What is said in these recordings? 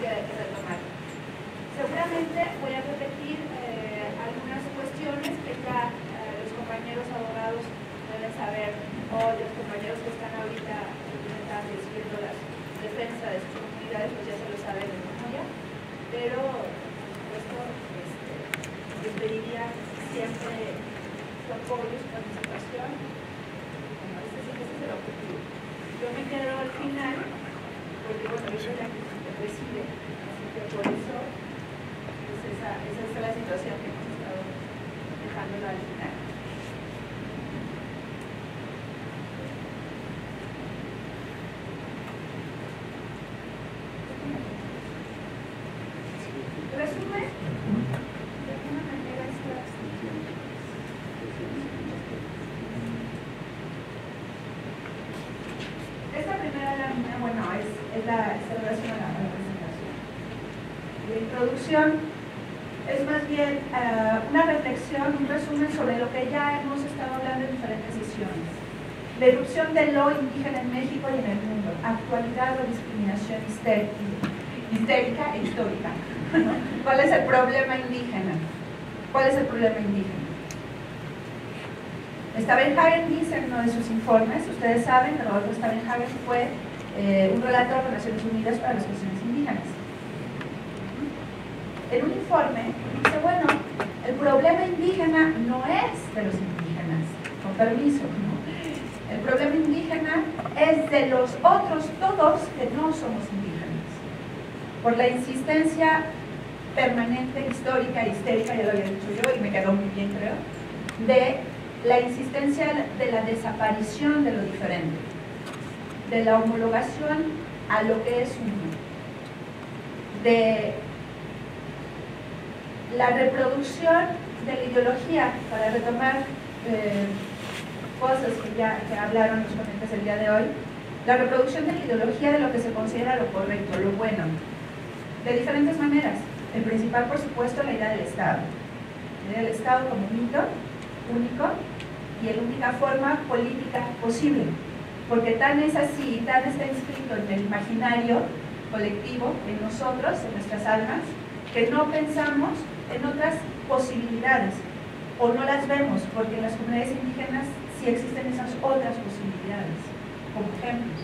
que retomar. Seguramente voy a repetir algunas cuestiones que ya los compañeros abogados deben saber, o los compañeros que están ahorita haciendo la defensa de sus comunidades, pues ya se lo saben de memoria, pero por supuesto les pediría siempre su apoyo, su participación. Bueno, ese es el objetivo. Yo me quedo al final, porque bueno, yo soy la que preside, así que por eso pues esa es la situación que hemos estado dejándola al final. Resumen, de alguna manera esta primera lámina, bueno, se relaciona a la presentación. La introducción es más bien una reflexión, un resumen sobre lo que ya hemos estado hablando en diferentes sesiones. La irrupción de lo indígena en México y en el mundo, actualidad o discriminación histérica e histórica. ¿Cuál es el problema indígena? ¿Cuál es el problema indígena? Stavenhagen dice en uno de sus informes, ustedes saben que Rodolfo Stavenhagen fue un relator de Naciones Unidas para las cuestiones indígenas. En un informe dice, bueno, el problema indígena no es de los indígenas, con permiso, ¿no? El problema indígena es de los otros todos que no somos indígenas, por la insistencia permanente, histórica, histérica, ya lo había dicho yo y me quedó muy bien creo, de la insistencia de la desaparición de lo diferente, de la homologación a lo que es uno, de la reproducción de la ideología, para retomar cosas que hablaron los ponentes el día de hoy, la reproducción de la ideología de lo que se considera lo correcto, lo bueno, de diferentes maneras. El principal, por supuesto, la idea del Estado. La idea del Estado como mito único y la única forma política posible, porque tan es así, tan está inscrito en el imaginario colectivo, en nosotros, en nuestras almas, que no pensamos en otras posibilidades, o no las vemos, porque en las comunidades indígenas sí existen esas otras posibilidades, como ejemplos.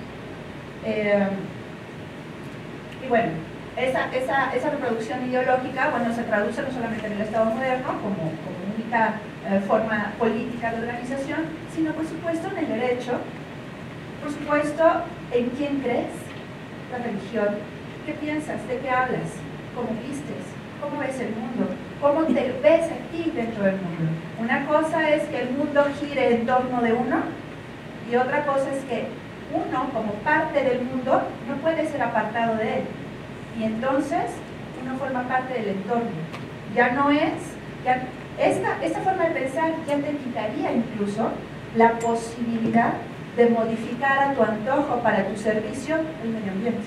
Y bueno, esa reproducción ideológica, bueno, se traduce no solamente en el Estado moderno como única forma política de organización, sino por supuesto en el derecho, por supuesto en quién crees, la religión, qué piensas, de qué hablas, cómo vistes, cómo ves el mundo, cómo te ves a ti dentro del mundo. Una cosa es que el mundo gire en torno de uno y otra cosa es que uno, como parte del mundo, no puede ser apartado de él. Y entonces uno forma parte del entorno. Ya no es, esta forma de pensar ya te quitaría incluso la posibilidad de modificar a tu antojo para tu servicio el medio ambiente.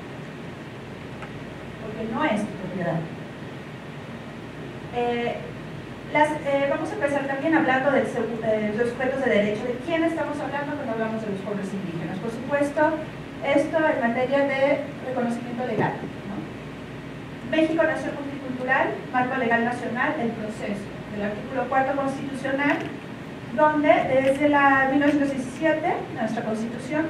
Porque no es tu propiedad. Vamos a empezar también hablando de los sujetos de derecho. ¿De quién estamos hablando cuando hablamos de los pueblos indígenas? Por supuesto, esto en materia de reconocimiento legal, ¿no? México, nación multicultural, marco legal nacional, el proceso del artículo 4 constitucional, donde desde la 1917, nuestra constitución,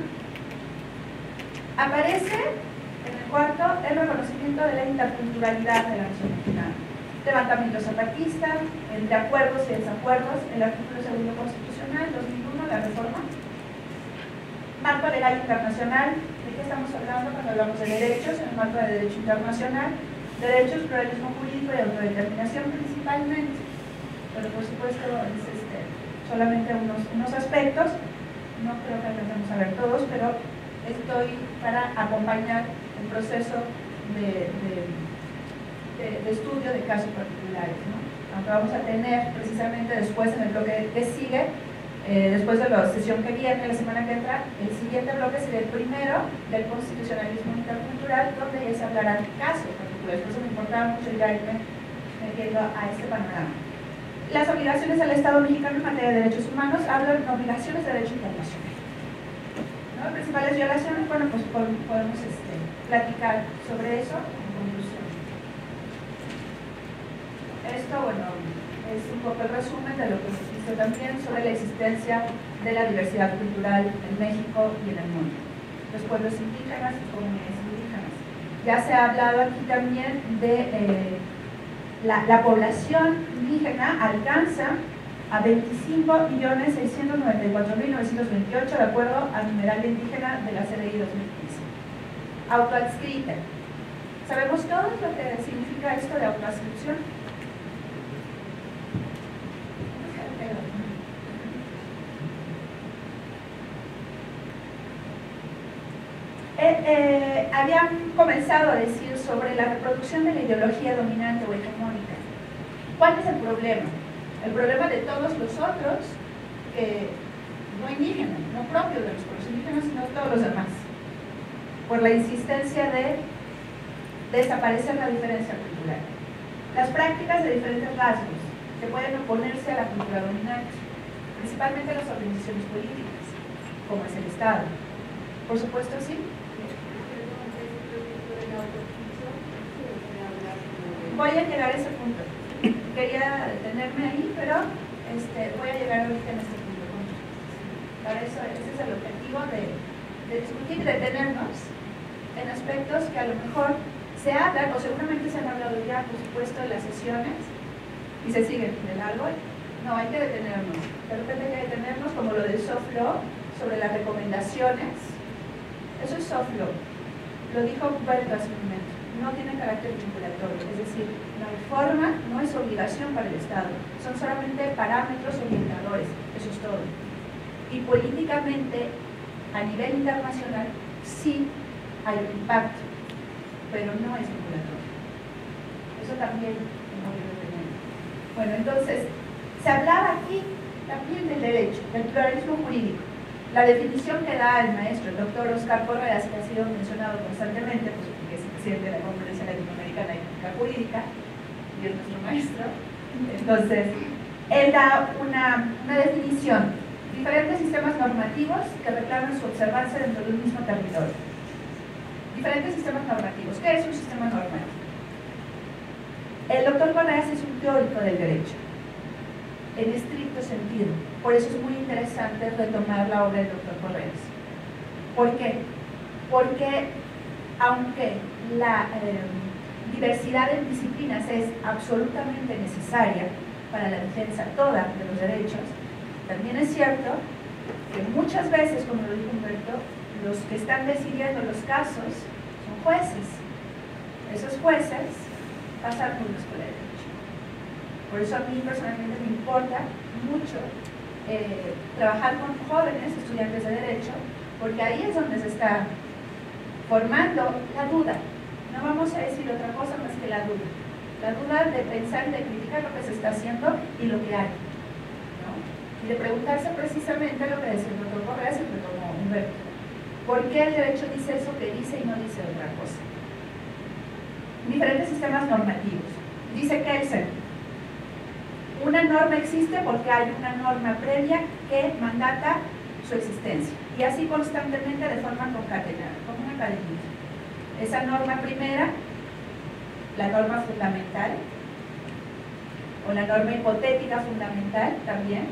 aparece en el cuarto el reconocimiento de la interculturalidad de la nación mexicana. Levantamiento zapatista, entre acuerdos y desacuerdos, el artículo 2 constitucional, 2001, la reforma. Marco legal internacional, ¿de qué estamos hablando cuando hablamos de derechos? En el marco de derecho internacional, derechos, pluralismo jurídico y autodeterminación principalmente, pero por supuesto es solamente unos aspectos, no creo que alcancemos a ver todos, pero estoy para acompañar el proceso de estudio de casos particulares, ¿no? Aunque vamos a tener precisamente después en el bloque que sigue, después de la sesión que viene, la semana que entra, el siguiente bloque sería el primero del constitucionalismo intercultural, donde ya se hablarán casos particulares. Por eso me importaba mucho ya irme metiendo a este panorama. Las obligaciones del Estado mexicano en materia de derechos humanos, hablan de obligaciones de derecho internacional, ¿no? Principales violaciones, bueno, pues podemos platicar sobre eso, esto, bueno, es un poco el resumen de lo que se hizo también sobre la existencia de la diversidad cultural en México y en el mundo. Los pueblos indígenas y comunidades indígenas. Ya se ha hablado aquí también de la población indígena alcanza a 25.694.928 de acuerdo al numeral indígena de la CDI 2015. Autoadscrita. ¿Sabemos todos lo que significa esto de autoadscripción? Habían comenzado a decir sobre la reproducción de la ideología dominante o hegemónica. ¿Cuál es el problema? El problema de todos los otros, no indígenas, no propios de los pueblos indígenas, sino todos los demás, por la insistencia de desaparecer la diferencia cultural. Las prácticas de diferentes rasgos que pueden oponerse a la cultura dominante, principalmente las organizaciones políticas, como es el Estado. Por supuesto, sí. Voy a llegar a ese punto. Quería detenerme ahí, pero voy a llegar ahorita en este punto. Para eso, ese es el objetivo de discutir y detenernos en aspectos que a lo mejor se hablan, o seguramente se han hablado ya, por supuesto, en las sesiones, y se siguen de largo. No, hay que detenernos. De repente hay que detenernos, como lo del soft law, sobre las recomendaciones. Eso es soft law. Lo dijo Humberto hace un momento. No tiene carácter vinculatorio, es decir, no hay forma, no es obligación para el Estado, son solamente parámetros orientadores, eso es todo. Y políticamente, a nivel internacional, sí hay un impacto, pero no es vinculatorio. Eso también no lo tenemos. Bueno, entonces, se hablaba aquí también del derecho, del pluralismo jurídico. La definición que da el maestro, el doctor Oscar Correas, que ha sido mencionado constantemente, pues, porque es presidente de la Conferencia Latinoamericana de Ética Jurídica, y es nuestro maestro. Entonces, él da una definición: diferentes sistemas normativos que reclaman su observancia dentro de un mismo territorio. Diferentes sistemas normativos. ¿Qué es un sistema normativo? El doctor Correas es un teórico del derecho, en estricto sentido. Por eso es muy interesante retomar la obra del doctor Correas. ¿Por qué? Porque aunque la diversidad de disciplinas es absolutamente necesaria para la defensa toda de los derechos, también es cierto que muchas veces, como lo dijo Humberto, los que están decidiendo los casos son jueces. Esos jueces pasan por la escuela de derecho. Por eso a mí personalmente me importa mucho trabajar con jóvenes estudiantes de derecho, porque ahí es donde se está formando la duda. No vamos a decir otra cosa más que la duda. La duda de pensar y de criticar lo que se está haciendo y lo que hay, ¿no? Y de preguntarse precisamente lo que decía el doctor Correas y lo tomó Humberto. ¿Por qué el derecho dice eso que dice y no dice otra cosa? Diferentes sistemas normativos. Dice Kelsen: una norma existe porque hay una norma previa que mandata su existencia, y así constantemente de forma concatenada, como una cadenita. Esa norma primera, la norma fundamental, o la norma hipotética fundamental también,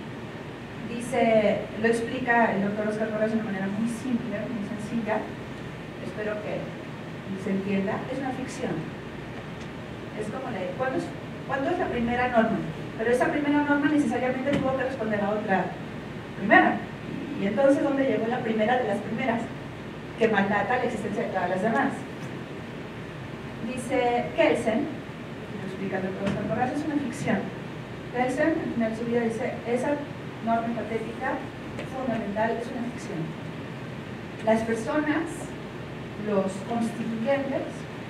dice, lo explica el doctor Oscar Correas de una manera muy simple, muy sencilla, espero que se entienda, es una ficción. Es como la de, ¿cuándo es la primera norma? Pero esa primera norma necesariamente tuvo que responder a otra primera. Y entonces, ¿dónde llegó la primera de las primeras? Que mandata la existencia de todas las demás. Dice Kelsen, lo explica el doctor Oscar Correas, es una ficción. Kelsen, al final de su vida, dice, esa norma hipotética fundamental es una ficción. Las personas, los constituyentes,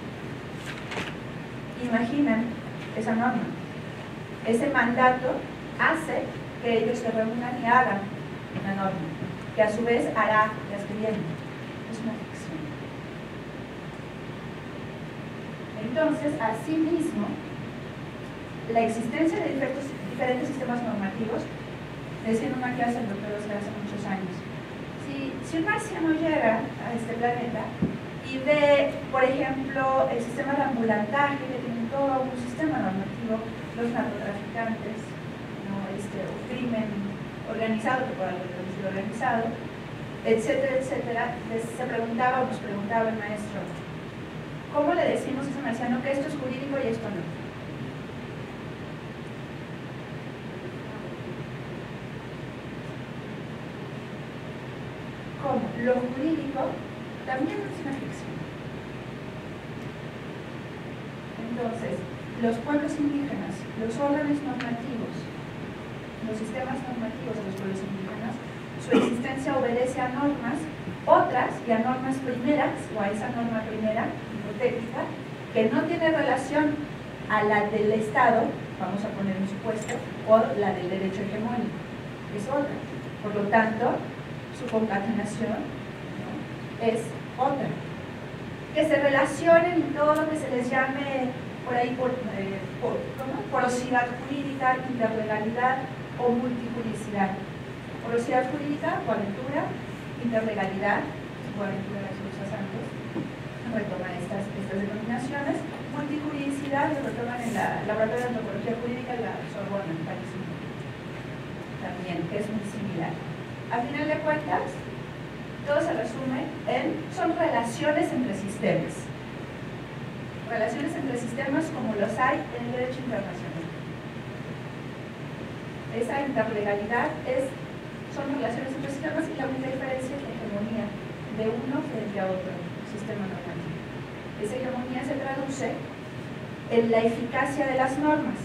imaginan esa norma. Ese mandato hace que ellos se reúnan y hagan una norma, que a su vez hará las que vienen. Es una ficción. Entonces, asimismo, la existencia de diferentes sistemas normativos, decía en una clase el doctor Oscar hace muchos años, si un marciano llega a este planeta y ve, por ejemplo, el sistema de ambulantaje, que tiene todo un sistema normativo delictivo, los narcotraficantes, ¿no? O crimen organizado, que por algo es homicidio organizado, etcétera, etcétera. Se preguntaba, nos preguntaba el maestro, ¿cómo le decimos a ese marciano que esto es jurídico y esto no? ¿Cómo? Lo jurídico también es una ficción. Entonces, los pueblos indígenas, los órdenes normativos, los sistemas normativos de los pueblos indígenas, su existencia obedece a normas, otras y a normas primeras, o a esa norma primera, hipotética, que no tiene relación a la del Estado, vamos a poner un supuesto, o la del derecho hegemónico, es otra. Por lo tanto, su concatenación, ¿no?, es otra. Que se relacionen en todo lo que se les llame por ahí porosidad jurídica, interlegalidad o multijuridicidad. Porosidad jurídica, coaventura; interlegalidad, coaventura de los Santos, retoman estas denominaciones; multijuridicidad lo retoman en la Laboratorio de Antropología Jurídica de la Sorbona, en París, también, que es muy similar. A final de cuentas, todo se resume en, son relaciones entre sistemas. Relaciones entre sistemas como los hay en el derecho internacional. Esa interlegalidad son relaciones entre sistemas, y la única diferencia es la hegemonía de uno frente a otro sistema normativo. Esa hegemonía se traduce en la eficacia de las normas.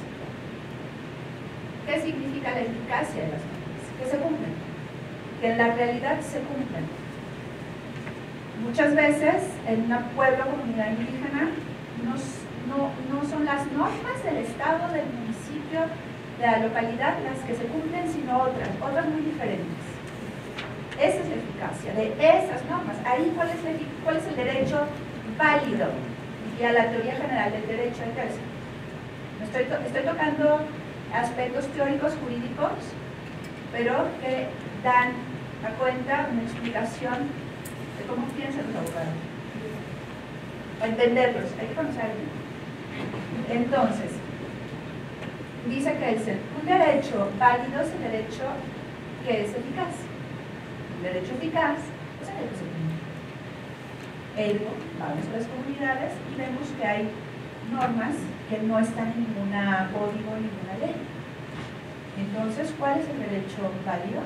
¿Qué significa la eficacia de las normas? Que se cumplen, que en la realidad se cumplen. Muchas veces en un pueblo o comunidad indígena no son las normas del estado, del municipio, de la localidad las que se cumplen, sino otras muy diferentes. Esa es la eficacia de esas normas. Ahí, ¿cuál es el derecho válido? Y a la teoría general del derecho hay que decir. Estoy tocando aspectos teóricos jurídicos, pero que dan a cuenta una explicación de cómo piensan los abogados. Para entenderlos, hay que conocerlos. Entonces, dice Kelsen, un derecho válido es el derecho que es eficaz. Un derecho eficaz es el que se cumple. Ergo, vamos a las comunidades y vemos que hay normas que no están en ningún código, ninguna ley. Entonces, ¿cuál es el derecho válido?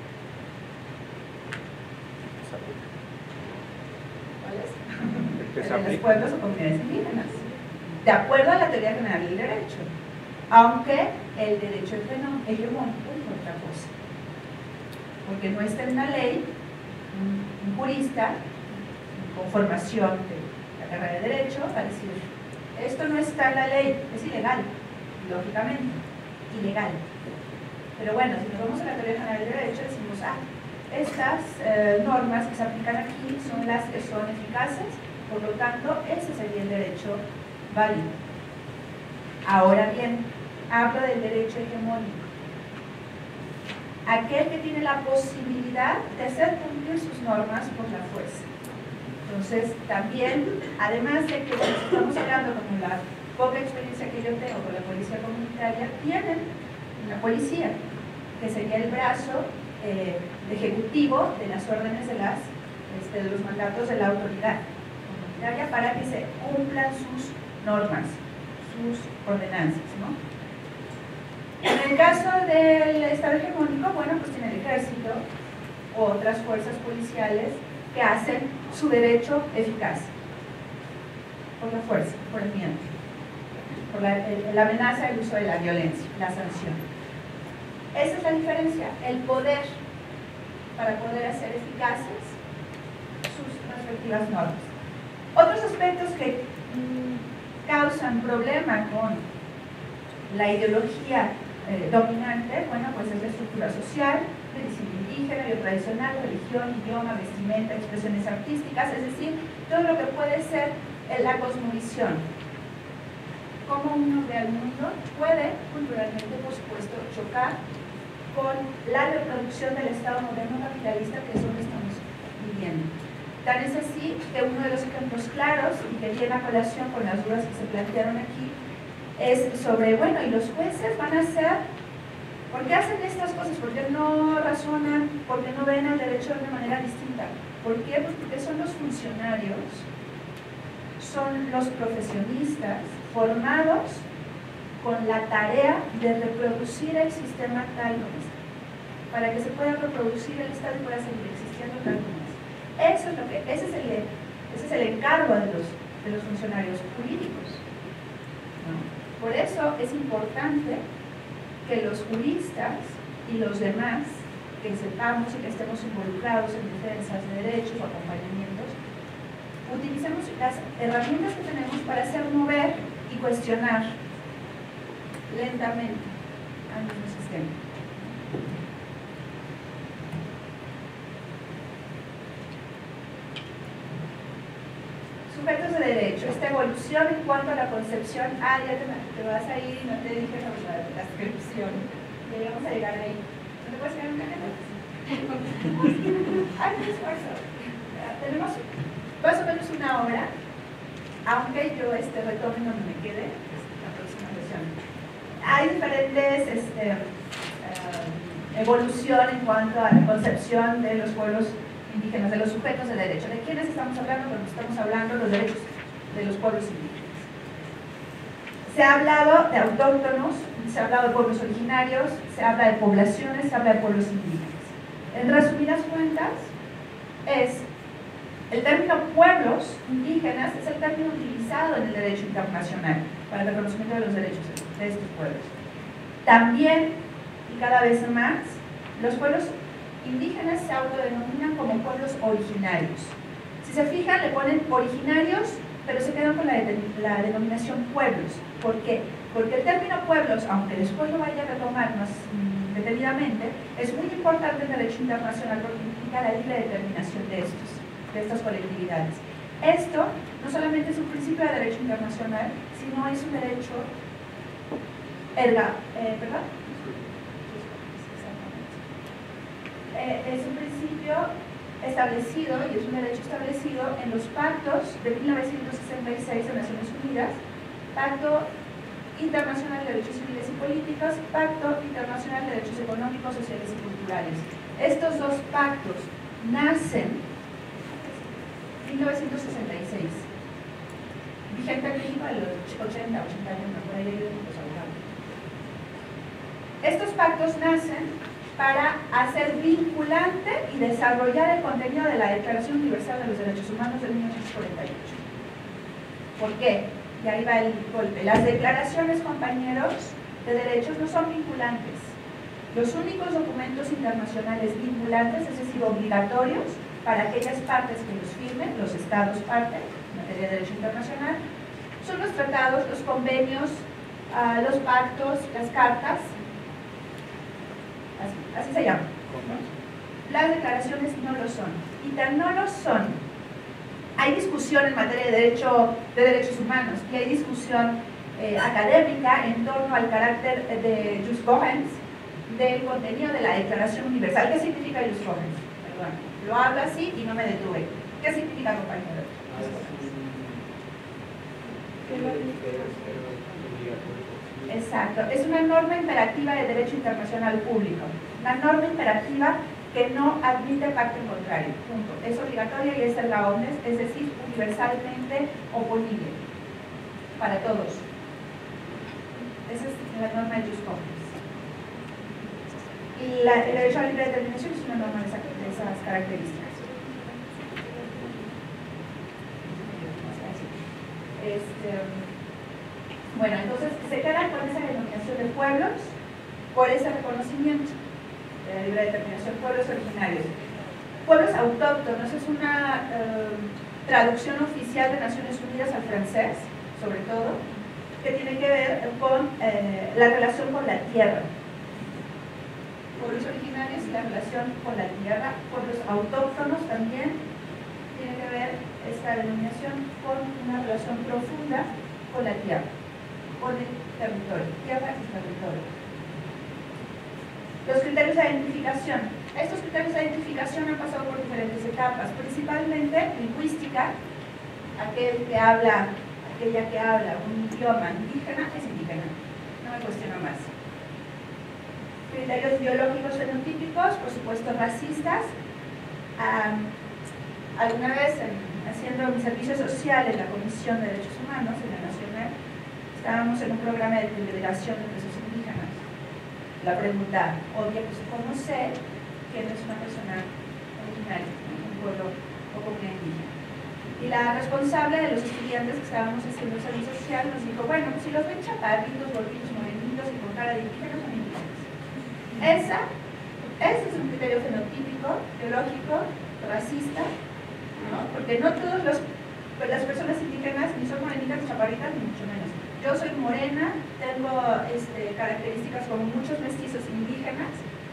¿Cuál es? El de los pueblos o comunidades indígenas, de acuerdo a la teoría general del derecho, aunque el derecho hegemónico es otra cosa, porque no está en una ley. Un jurista con formación de la carrera de derecho va a decir, esto no está en la ley, es ilegal, lógicamente, ilegal. Pero bueno, si nos vamos a la teoría general del derecho, decimos, estas normas que se aplican aquí son las que son eficaces, por lo tanto, ese sería el derecho válido. Ahora bien, hablo del derecho hegemónico. Aquel que tiene la posibilidad de hacer cumplir sus normas por la fuerza. Entonces, también, además de que estamos hablando con la poca experiencia que yo tengo con la policía comunitaria, tienen una policía, que sería el brazo ejecutivo de las órdenes de los mandatos de la autoridad comunitaria para que se cumplan sus normas, sus ordenanzas, ¿no? En el caso del Estado hegemónico, bueno, pues tiene el ejército o otras fuerzas policiales que hacen su derecho eficaz por la fuerza, por el miedo, por la amenaza, el uso de la violencia, la sanción. Esa es la diferencia, el poder para poder hacer eficaces sus respectivas normas. Otros aspectos que causan problema con la ideología dominante, bueno, pues es la estructura social, medicina indígena, biotradicional, religión, idioma, vestimenta, expresiones artísticas, es decir, todo lo que puede ser la cosmovisión. Cómo uno ve al mundo puede, culturalmente, por supuesto, chocar con la reproducción del Estado moderno capitalista, que es donde estamos viviendo. Tan es así que uno de los ejemplos claros, y que viene a colación con las dudas que se plantearon aquí, es sobre, bueno, y los jueces van a hacer, ¿por qué hacen estas cosas? ¿Por qué no razonan? ¿Por qué no ven el derecho de una manera distinta? ¿Por qué? Pues porque son los funcionarios, son los profesionistas formados con la tarea de reproducir el sistema tal como está, para que se pueda reproducir el Estado y pueda seguir existiendo tal como es. Eso es lo que, ese es el encargo de los funcionarios jurídicos, ¿no? Por eso es importante que los juristas y los demás que sepamos y que estemos involucrados en defensas de derechos o acompañamientos, utilicemos las herramientas que tenemos para hacer mover y cuestionar lentamente al mismo sistema. Sujetos de derecho, esta evolución en cuanto a la concepción. Ah, ya te vas a ir, no te dije la descripción. Ya vamos a llegar ahí. ¿No te puedes quedar un canal? Ay, qué esfuerzo. Tenemos más o menos una hora, aunque yo retome donde me quede la próxima sesión. Hay diferentes evolución en cuanto a la concepción de los pueblos indígenas, de los sujetos de derecho. ¿De quiénes estamos hablando? Cuando estamos hablando de los derechos de los pueblos indígenas. Se ha hablado de autóctonos, se ha hablado de pueblos originarios, se habla de poblaciones, se habla de pueblos indígenas. En resumidas cuentas, el término pueblos indígenas es el término utilizado en el derecho internacional para el reconocimiento de los derechos de estos pueblos. También, y cada vez más, los pueblos indígenas se autodenominan como pueblos originarios. Si se fijan, le ponen originarios, pero se quedan con la denominación pueblos. ¿Por qué? Porque el término pueblos, aunque después lo vaya a retomar más detenidamente, es muy importante en derecho internacional porque implica la libre determinación de estas colectividades. Esto no solamente es un principio de derecho internacional, sino es un derecho es un principio establecido y es un derecho establecido en los pactos de 1966 de Naciones Unidas, Pacto Internacional de Derechos Civiles y Políticos, Pacto Internacional de Derechos Económicos, Sociales y Culturales. Estos dos pactos nacen en 1966, vigente en México de los 80 años, por ahí hay los abogados. Estos pactos nacen para hacer vinculante y desarrollar el contenido de la Declaración Universal de los Derechos Humanos de 1948. ¿Por qué? Y ahí va el golpe. Las declaraciones, compañeros, de derechos no son vinculantes. Los únicos documentos internacionales vinculantes, es decir, obligatorios para aquellas partes que los firmen, los estados parte, en materia de derecho internacional, son los tratados, los convenios, los pactos, las cartas, así se llaman. Las declaraciones no lo son. Y tan no lo son. Hay discusión en materia de derechos humanos y hay discusión académica en torno al carácter de jus cogens del contenido de la Declaración Universal. ¿Qué significa jus cogens? Perdón, lo hablo así y no me detuve. ¿Qué significa, compañero? Exacto, es una norma imperativa de derecho internacional público, una norma imperativa que no admite pacto en contrario, punto. Es obligatoria y es erga omnes, es decir, universalmente oponible para todos. Esa es la norma de jus cogens. Y el derecho a la libre determinación es una norma de esas características. Bueno, entonces se quedan con esa denominación de pueblos por ese reconocimiento de la libre determinación, pueblos originarios. Pueblos autóctonos es una traducción oficial de Naciones Unidas al francés, sobre todo, que tiene que ver con la relación con la tierra. Pueblos originarios y la relación con la tierra. Pueblos autóctonos también tiene que ver esta denominación con una relación profunda con la tierra, con el territorio, tierra y territorio. Los criterios de identificación. Estos criterios de identificación han pasado por diferentes etapas, principalmente lingüística, aquel que habla aquella que habla un idioma indígena es indígena, no me cuestiono más. Criterios biológicos fenotípicos, por supuesto racistas. Alguna vez haciendo mi servicio social en la Comisión de Derechos Humanos en la Nacional, estábamos en un programa de liberación de presos indígenas. La pregunta obvia, pues ¿cómo sé quién es una persona originaria de un pueblo o comunidad indígena? Y la responsable de los estudiantes que estábamos haciendo el servicio social nos dijo, bueno, pues si los ven chaparritos, gorditos, morenitos y con cara de indígenas, son indígenas. Ese es un criterio fenotípico, biológico, racista, ¿no? Porque no todas las personas indígenas ni son morenitas ni chaparritas, ni mucho menos. Yo soy morena, tengo características como muchos mestizos indígenas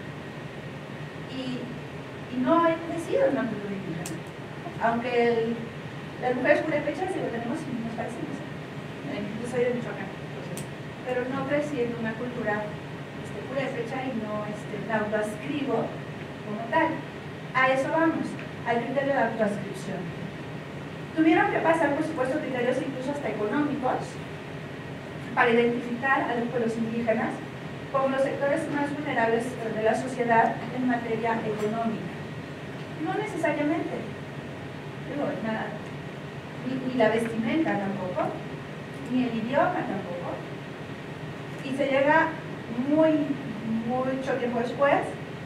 y no he crecido en una cultura indígena. Aunque las mujeres purépechas, digo, nos parecemos. Yo soy de Michoacán, pero no crecí en una cultura purépecha y no la autoascribo como tal. A eso vamos, al criterio de autoascripción. Tuvieron que pasar, por supuesto, criterios incluso hasta económicos para identificar a los pueblos indígenas como los sectores más vulnerables de la sociedad en materia económica. No necesariamente, digo, nada, ni la vestimenta tampoco, ni el idioma tampoco, y se llega mucho tiempo después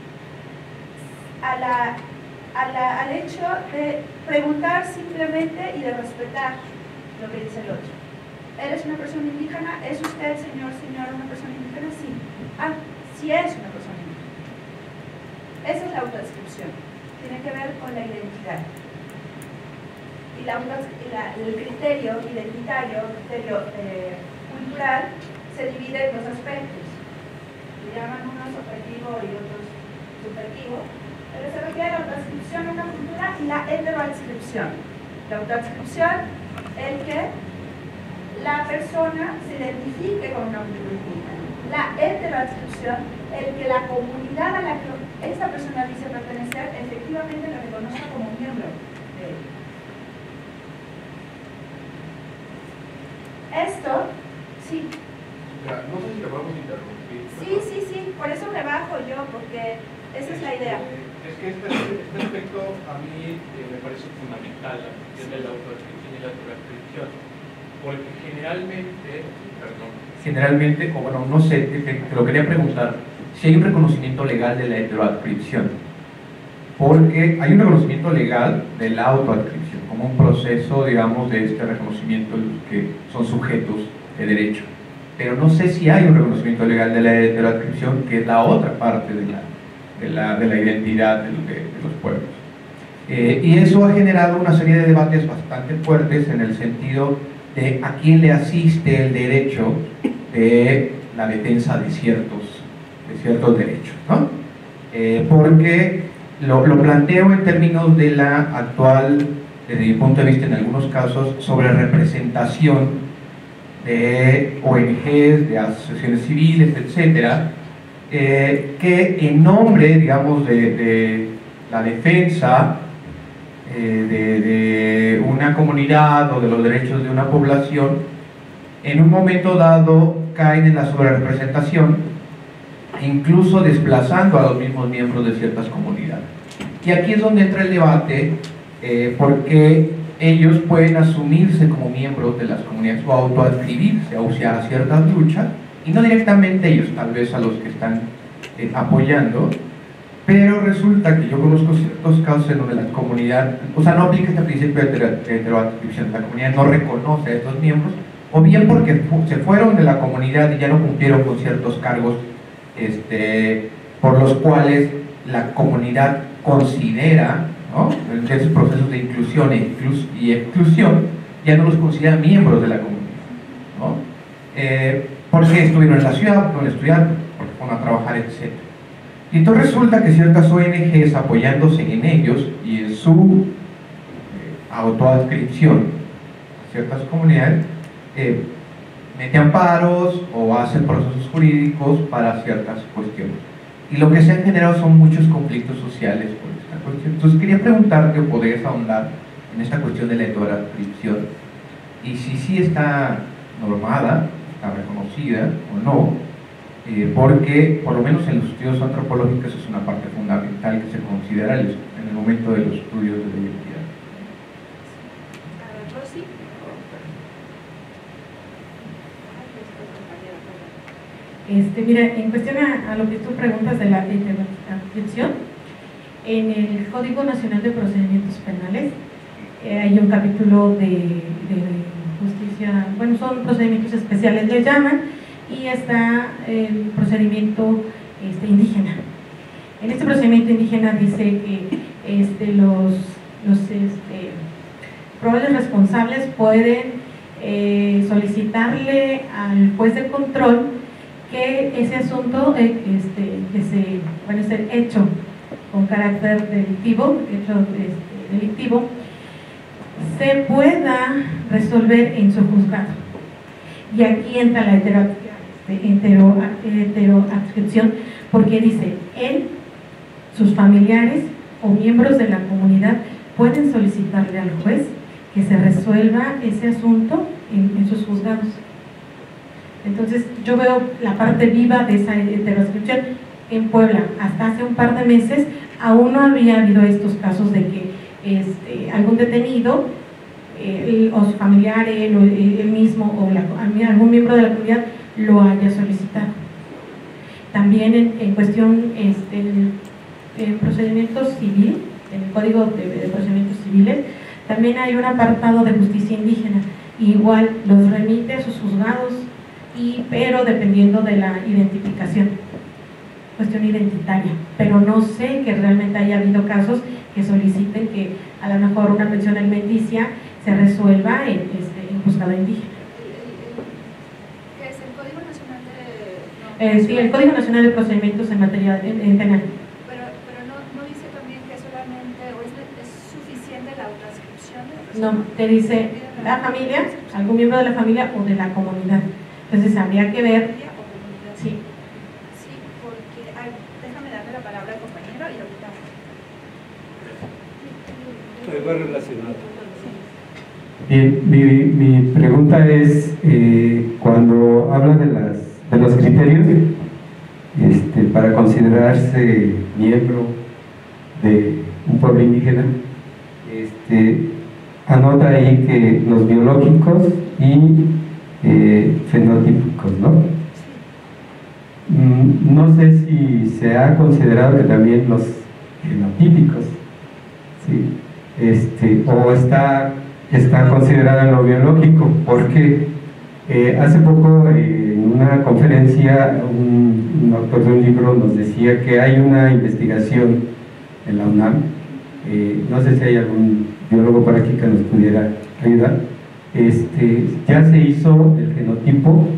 al hecho de preguntar simplemente y de respetar lo que dice el otro. ¿Eres una persona indígena? ¿Es usted, señora, una persona indígena? Sí. Ah, sí es una persona indígena. Esa es la autodescripción. Tiene que ver con la identidad. Y el criterio identitario, el criterio cultural, se divide en dos aspectos. Se llaman unos objetivo y otros subjetivo, pero se refiere a la autoadscripción a una cultura y la heteroadscripción. La autoadscripción, el que la persona se identifique con una cultura indígena. La heteroadscripción, el que la comunidad a la que esta persona dice pertenecer efectivamente lo reconozca como miembro de él. Esto, sí. No sé si te podemos interrumpir. Sí, por eso me bajo yo, porque esa es la idea. Es que este aspecto a mí me parece fundamental, la cuestión de la autodescripción y la autodescripción, porque generalmente, o bueno, no sé, te lo quería preguntar, si hay un reconocimiento legal de la heteroadscripción, porque hay un reconocimiento legal de la autoadscripción, como un proceso, digamos, de este reconocimiento de los que son sujetos de derecho. Pero no sé si hay un reconocimiento legal de la heteroadscripción, que es la otra parte de la identidad de los pueblos. Y eso ha generado una serie de debates bastante fuertes en el sentido de a quién le asiste el derecho de la defensa de ciertos derechos, ¿no? Porque lo planteo en términos de la actual, desde mi punto de vista en algunos casos, sobre representación de ONGs, de asociaciones civiles, etcétera, que en nombre, digamos, de la defensa de una comunidad o de los derechos de una población, en un momento dado caen en la sobrerepresentación, incluso desplazando a los mismos miembros de ciertas comunidades. Y aquí es donde entra el debate, porque ellos pueden asumirse como miembros de las comunidades o autoadscribirse a ciertas luchas, y no directamente ellos, tal vez a los que están apoyando, pero resulta que yo conozco ciertos casos en donde la comunidad, o sea, no aplica este principio de heteroadscripción, la comunidad no reconoce a estos miembros, o bien porque se fueron de la comunidad y ya no cumplieron con ciertos cargos por los cuales la comunidad considera, ¿no?, en esos procesos de inclusión y exclusión, ya no los considera miembros de la comunidad, ¿no? Porque estuvieron en la ciudad, porque estudiaron, porque fueron a trabajar, etc. Y entonces resulta que ciertas ONGs, apoyándose en ellos y en su autoadscripción a ciertas comunidades, meten amparos o hacen procesos jurídicos para ciertas cuestiones. Y lo que se han generado son muchos conflictos sociales por esta cuestión. Entonces quería preguntarte, o podrías ahondar en esta cuestión de la heteroadscripción y si sí está normada, está reconocida o no, porque por lo menos en los estudios antropológicos es una parte fundamental que se considera en el momento de los estudios de la identidad. A ver, Rosy. Mira, en cuestión a lo que tú preguntas de la heteroadscripción, en el Código Nacional de Procedimientos Penales hay un capítulo de justicia, bueno, son procedimientos especiales, le llaman, y está el procedimiento indígena. En este procedimiento indígena dice que los probables responsables pueden solicitarle al juez de control que ese asunto ser hecho con carácter delictivo, se pueda resolver en su juzgado. Y aquí entra la heteroadscripción, porque dice, él, sus familiares o miembros de la comunidad pueden solicitarle al juez que se resuelva ese asunto en sus juzgados. Entonces yo veo la parte viva de esa heteroadscripción en Puebla. Hasta hace un par de meses aún no había habido estos casos de que algún detenido o su familiar, él mismo o algún miembro de la comunidad lo haya solicitado. También en cuestión en procedimientos civil, en el Código de Procedimientos Civiles, también hay un apartado de justicia indígena. Igual los remite a sus juzgados, pero dependiendo de la identificación, cuestión identitaria. Pero no sé que realmente haya habido casos que soliciten que a lo mejor una pensión alimenticia se resuelva en juzgado indígena. ¿Qué es el Código Nacional de...? Sí, el Código Nacional de Procedimientos en materia penal. Pero no dice también que solamente, o es suficiente la autoadscripción de la No, persona. te dice la familia, algún miembro de la familia o de la comunidad. Entonces habría que ver. Sí. Sí, porque déjame darle la palabra al compañero y ahorita. Algo relacionado. Bien, mi pregunta es, cuando habla de los criterios para considerarse miembro de un pueblo indígena, anota ahí que los biológicos y fenotípicos, ¿no? No sé si se ha considerado que también los genotípicos, ¿sí? O está considerado en lo biológico, porque hace poco en una conferencia un autor de un libro nos decía que hay una investigación en la UNAM, no sé si hay algún biólogo por aquí que nos pudiera ayudar. Ya se hizo el genotipo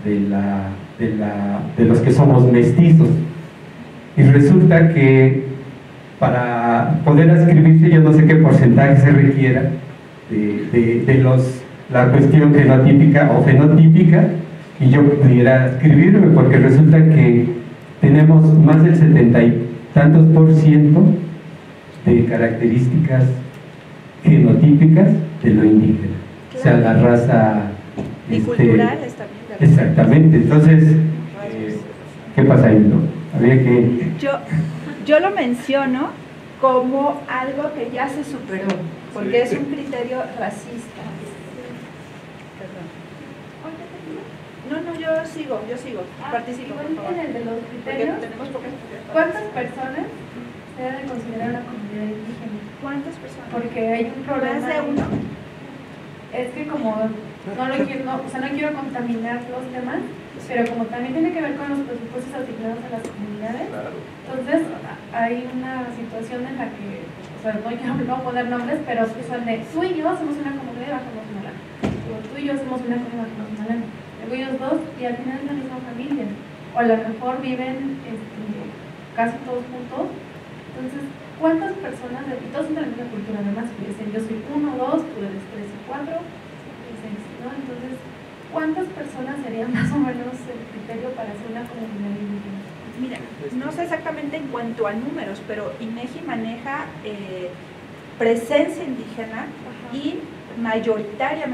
de los que somos mestizos, y resulta que para poder adscribirse, yo no sé qué porcentaje se requiera de la cuestión genotípica o fenotípica, y yo pudiera adscribirme, porque resulta que tenemos más del 70 y tantos % de características genotípicas de lo indígena. O sea, la raza Y culturales también. Exactamente. Entonces, ¿qué pasa ahí, no? Habría que... Yo lo menciono como algo que ya se superó, porque es un criterio racista. Perdón. No, yo sigo, participo. Igual Por favor. en el de los Porque criterios, tenemos pocas. ¿cuántas personas se deben considerar una comunidad indígena? ¿Cuántas personas? Porque hay un problema. ¿Más de uno? Es que como no quiero contaminar los temas, pero como también tiene que ver con los presupuestos asignados a las comunidades, entonces hay una situación en la que, o sea, no quiero poner nombres, pero son de tú y yo somos una comunidad y bajamos una lana, o tú y yo somos una comunidad y bajamos una lana, luego ellos dos y al final es la misma familia, o a lo mejor viven casi todos juntos. Entonces, ¿cuántas personas, y todos son de la misma cultura, además que dicen yo soy 1, 2, tú eres 3 y 4, ¿no? Entonces, ¿cuántas personas serían más o menos el criterio para ser una comunidad indígena? Mira, no sé exactamente en cuanto a números, pero INEGI maneja presencia indígena y mayoritariamente indígena.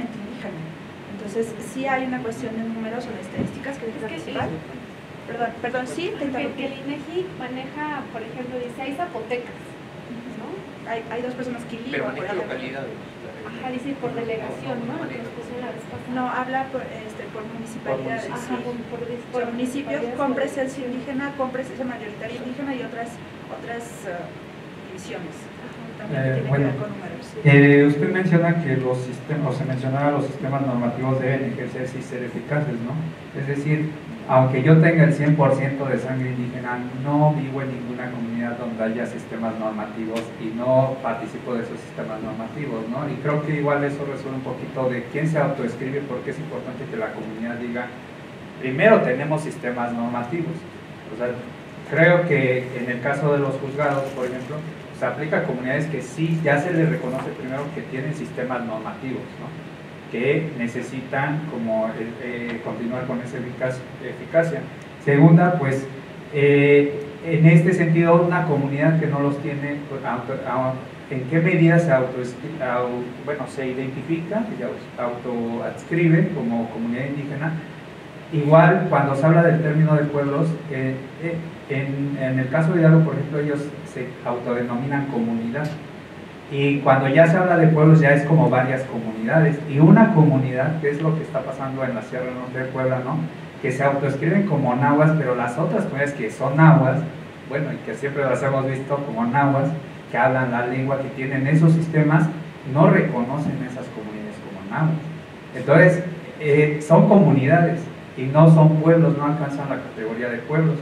indígena. Entonces, sí hay una cuestión de números o de estadísticas que deben participar. Perdón, sí, te interrumpí. Que el INEGI maneja, por ejemplo, dice, hay zapotecas, ¿no? Hay dos personas que Pero por maneja ejemplo. localidades. Ajá, dice por delegación, ¿no? Nos pusieron la vez pasada. No, habla por municipalidades. Ajá, Sí. Por municipios, con presencia indígena, con presencia mayoritaria indígena y otras divisiones. También tiene bueno, que ver con números. usted menciona que los sistemas, o se mencionaba los sistemas normativos deben ejercerse y ser eficaces, ¿no? Es decir, aunque yo tenga el 100% de sangre indígena, no vivo en ninguna comunidad donde haya sistemas normativos y no participo de esos sistemas normativos, ¿no? Y creo que igual eso resuelve un poquito de quién se autoescribe, porque es importante que la comunidad diga, primero tenemos sistemas normativos. O sea, creo que en el caso de los juzgados, por ejemplo, se aplica a comunidades que sí ya se les reconoce primero que tienen sistemas normativos, ¿no? Que necesitan como continuar con esa eficacia. Segunda, pues en este sentido una comunidad que no los tiene, ¿en qué medida se identifica, se autoadscribe como comunidad indígena? Igual cuando se habla del término de pueblos, en el caso de Hidalgo, por ejemplo, ellos se autodenominan comunidad. Y cuando ya se habla de pueblos ya es como varias comunidades. Y una comunidad, que es lo que está pasando en la Sierra Norte de Puebla, ¿no? Que se autoescriben como nahuas, pero las otras comunidades que son nahuas, bueno, y que siempre las hemos visto como nahuas, que hablan la lengua, que tienen esos sistemas, no reconocen esas comunidades como nahuas. Entonces, son comunidades y no son pueblos, no alcanzan la categoría de pueblos.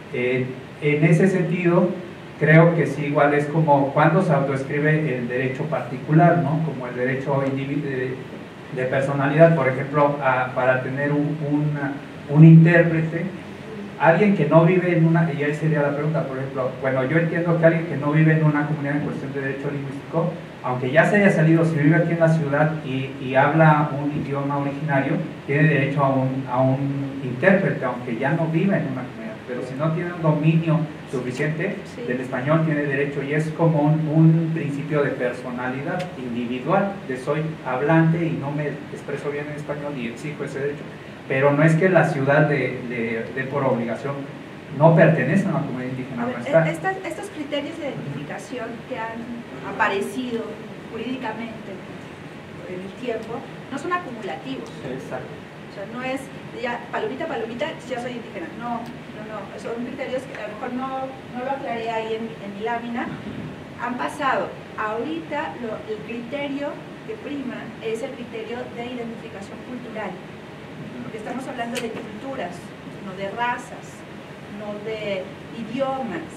En ese sentido, creo que sí, igual es como cuando se autoescribe el derecho particular, ¿no? Como el derecho de personalidad, por ejemplo, para tener un intérprete, alguien que no vive en una, y ahí sería la pregunta, por ejemplo, bueno, yo entiendo que alguien que no vive en una comunidad en cuestión de derecho lingüístico, aunque ya se haya salido, si vive aquí en la ciudad y habla un idioma originario, tiene derecho a un intérprete, aunque ya no viva en una comunidad. Pero si no tiene un dominio suficiente del español, tiene derecho, y es como un principio de personalidad individual, de soy hablante y no me expreso bien en español y exijo ese derecho. Pero no es que la ciudad de por obligación no pertenece a una comunidad indígena. Estos criterios de identificación que han aparecido jurídicamente en el tiempo no son acumulativos. Exacto. O sea, no es ya palomita, ya soy indígena. No, son criterios que a lo mejor no lo aclaré ahí en mi lámina. Han pasado. Ahorita el criterio que prima es el criterio de identificación cultural. Porque estamos hablando de culturas, no de razas, no de idiomas.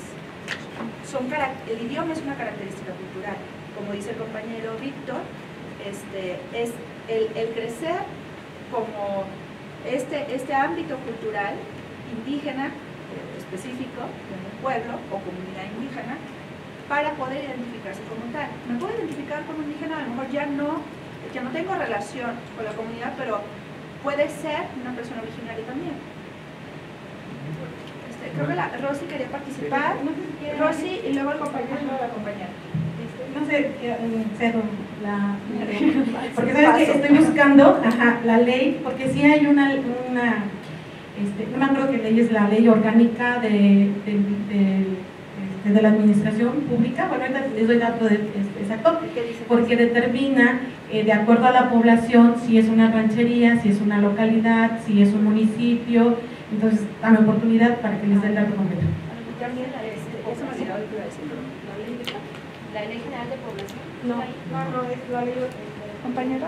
El idioma es una característica cultural. Como dice el compañero Víctor, es el crecer como este ámbito cultural indígena específico de un pueblo o comunidad indígena para poder identificarse como tal. Me puedo identificar como indígena, a lo mejor ya no tengo relación con la comunidad, pero puede ser una persona originaria también. Creo que Rosy quería participar. Rosy y luego el compañero y luego la compañera. No sé, cedo porque sabes que estoy buscando la ley, porque sí hay una no me acuerdo qué ley es, la ley orgánica de la administración pública. Bueno, ahorita les doy dato exacto, porque determina de acuerdo a la población si es una ranchería, si es una localidad, si es un municipio. Entonces dame oportunidad para que les dé el dato completo. También eso me olvidó que iba a decir. ¿La Ley General de Población? No, es la ley. Compañero.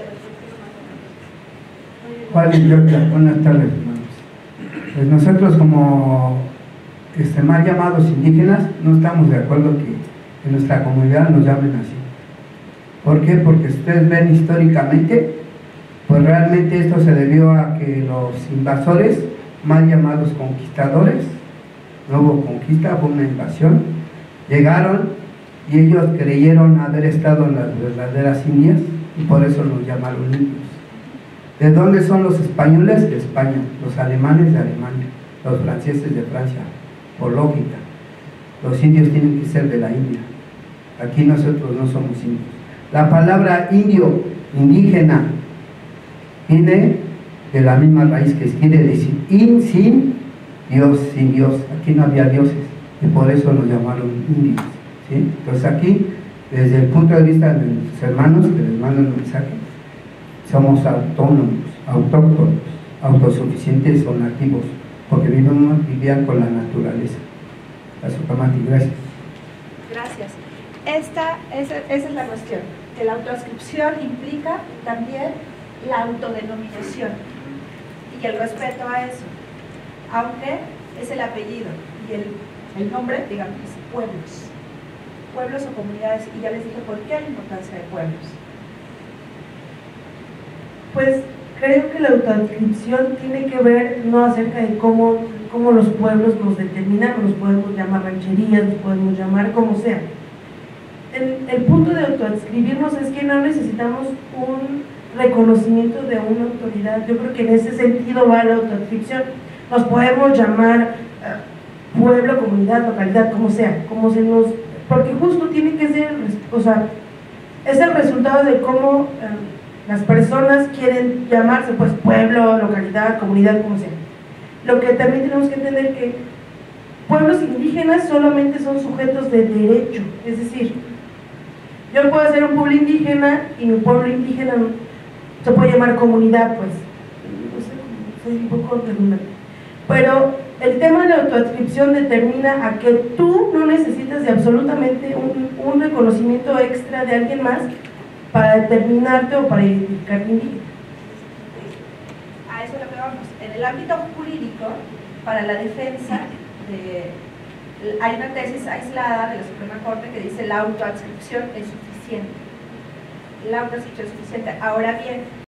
Buenas tardes, hermanos. Pues nosotros como mal llamados indígenas no estamos de acuerdo que en nuestra comunidad nos llamen así. ¿Por qué? Porque ustedes ven históricamente, pues realmente esto se debió a que los invasores, mal llamados conquistadores, no hubo conquista, fue una invasión, llegaron y ellos creyeron haber estado en las verdaderas Indias y por eso nos llamaron indios. ¿De dónde son los españoles? De España. Los alemanes de Alemania, los franceses de Francia, por lógica. Los indios tienen que ser de la India. Aquí nosotros no somos indios. La palabra indio, indígena, viene de la misma raíz que quiere decir sin Dios, sin Dios. Aquí no había dioses y por eso nos llamaron indios, ¿sí? Entonces aquí, desde el punto de vista de nuestros hermanos que les mando el mensaje, somos autónomos, autóctonos, autosuficientes o nativos, porque vivían con la naturaleza. Azucamati, gracias. Gracias. Esa es la cuestión, que la autoascripción implica también la autodenominación y el respeto a eso, aunque es el apellido y el nombre, digamos, pueblos o comunidades, y ya les dije por qué la importancia de pueblos. Pues creo que la autoadscripción tiene que ver no acerca de cómo los pueblos nos determinan, los podemos llamar rancherías, los podemos llamar como sea. El punto de autoadscribirnos es que no necesitamos un reconocimiento de una autoridad. Yo creo que en ese sentido va la autoadscripción. Nos podemos llamar pueblo, comunidad, localidad, como sea, como se nos... porque justo tiene que ser, o sea, es el resultado de cómo las personas quieren llamarse, pues pueblo, localidad, comunidad, como sea. Lo que también tenemos que entender que pueblos indígenas solamente son sujetos de derecho, es decir, yo puedo ser un pueblo indígena y mi pueblo indígena se puede llamar comunidad, pues, no sé, soy un poco redundante. Pero el tema de la autoadscripción determina a que tú no necesitas de absolutamente un reconocimiento extra de alguien más para determinarte o para identificarte indígena. A eso es lo que vamos. En el ámbito jurídico, para la defensa, hay una tesis aislada de la Suprema Corte que dice la autoadscripción es suficiente. La autoadscripción es suficiente. Ahora bien,